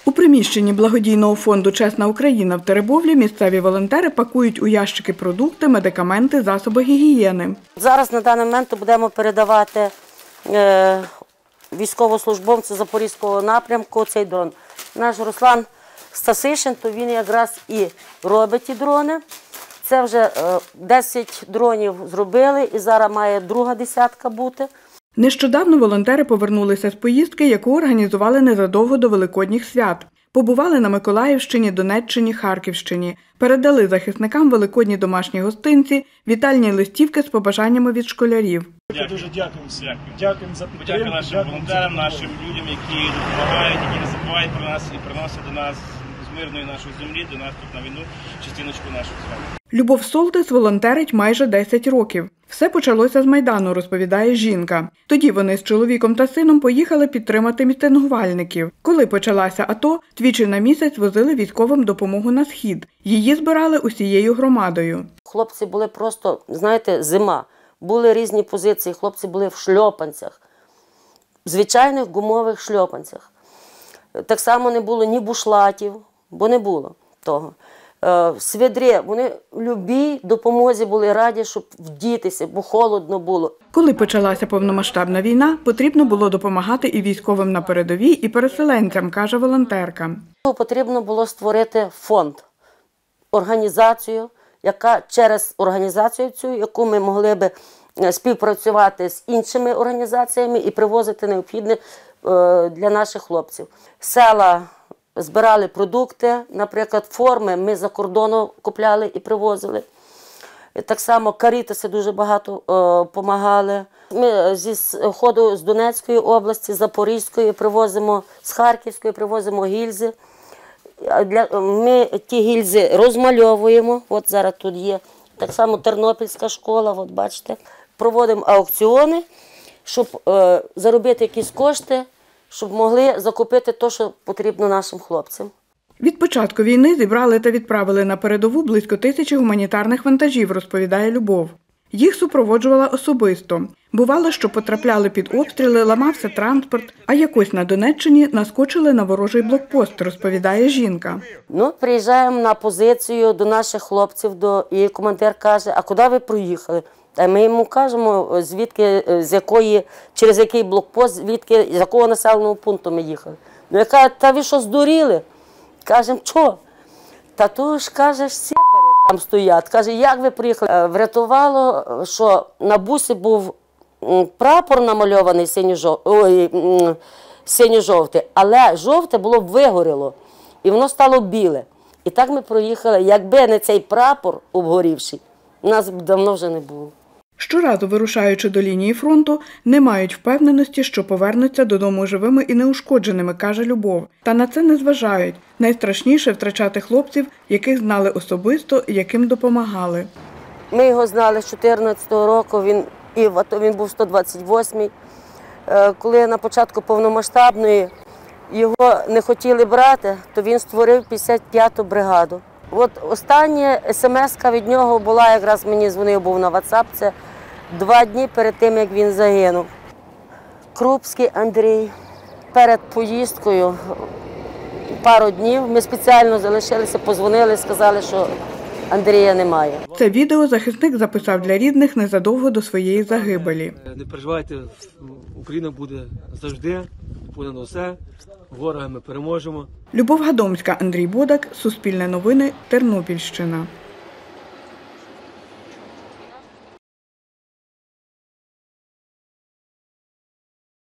У приміщенні благодійного фонду «Чесна Україна» в Теребовлі місцеві волонтери пакують у ящики продукти, медикаменти, засоби гігієни. Зараз на даний момент будемо передавати військовослужбовцю Запорізького напрямку цей дрон. Наш Руслан Стасишин, то він якраз і робить ті дрони. Це вже 10 дронів зробили і зараз має друга десятка бути. Нещодавно волонтери повернулися з поїздки, яку організували незадовго до Великодніх свят. Побували на Миколаївщині, Донеччині, Харківщині. Передали захисникам великодні домашні гостинці, вітальні листівки з побажаннями від школярів. Дуже дякуємо всім. Дякуємо за підтримку. Дякую нашим волонтерам, нашим людям, які допомагають, які не забувають про нас і приносять до нас з мирної нашої землі, до нас тут на війну, частиночку нашого з вами. Любов Солтис волонтерить майже 10 років. Все почалося з Майдану, розповідає жінка. Тоді вони з чоловіком та сином поїхали підтримати мітингувальників. Коли почалася АТО, двічі на місяць возили військовим допомогу на Схід. Її збирали усією громадою. Хлопці були просто, знаєте, зима. Були різні позиції, хлопці були в шльопанцях, звичайних гумових шльопанцях. Так само не було ні бушлатів, бо не було того. Свідри, вони в любій допомозі були раді, щоб вдітися, бо холодно було. Коли почалася повномасштабна війна, потрібно було допомагати і військовим на передовій, і переселенцям, каже волонтерка. Потрібно було створити фонд, організацію, яка через організацію цю, яку ми могли би співпрацювати з іншими організаціями і привозити необхідне для наших хлопців. Села збирали продукти, наприклад, форми ми за кордону купляли і привозили. Так само карітаси дуже багато допомагали. Ми зі ходу з Донецької області, Запорізької привозимо, з Харківської привозимо гільзи. Ми ті гільзи розмальовуємо, от зараз тут є. Так само Тернопільська школа, от бачите. Проводимо аукціони, щоб заробити якісь кошти, щоб могли закупити те, що потрібно нашим хлопцям. Від початку війни зібрали та відправили на передову близько 1000 гуманітарних вантажів, розповідає Любов. Їх супроводжувала особисто. Бувало, що потрапляли під обстріли, ламався транспорт, а якось на Донеччині наскочили на ворожий блокпост, розповідає жінка. Приїжджаємо на позицію до наших хлопців, і командир каже, а куди ви проїхали? А ми йому кажемо, звідки, через який блокпост, звідки, з якого населеного пункту ми їхали. Я кажу, та ви що, здуріли? Кажемо, що? Та то ж, каже, сєпари там стоять. Каже, як ви приїхали? Врятувало, що на бусі був прапор намальований синьо-жовтий, але жовте було вигоріло, і воно стало біле. І так ми проїхали. Якби не цей прапор обгорівший, нас б давно вже не було. Щоразу, вирушаючи до лінії фронту, не мають впевненості, що повернуться додому живими і неушкодженими, каже Любов. Та на це не зважають. Найстрашніше – втрачати хлопців, яких знали особисто і яким допомагали. Ми його знали з 14-го року, він був 128-й. Коли на початку повномасштабної його не хотіли брати, то він створив 55-ту бригаду. От остання смс-ка від нього була, якраз мені дзвонив, був на WhatsApp, це 2 дні перед тим, як він загинув. Крупський Андрій. Перед поїздкою пару днів ми спеціально залишилися, подзвонили, сказали, що Андрія немає. Це відео захисник записав для рідних незадовго до своєї загибелі. Не переживайте, Україна буде завжди, понад усе, ворога ми переможемо. Любов Гадомська, Андрій Бодак, Суспільне новини, Тернопільщина.